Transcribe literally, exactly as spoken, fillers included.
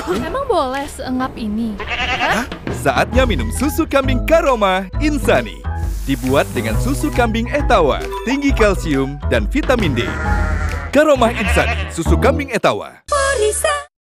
Emang boleh seengap ini? Hah? Saatnya minum susu kambing Karoma Insani. Dibuat dengan susu kambing Etawa, tinggi kalsium dan vitamin D. Karoma Insani, susu kambing Etawa.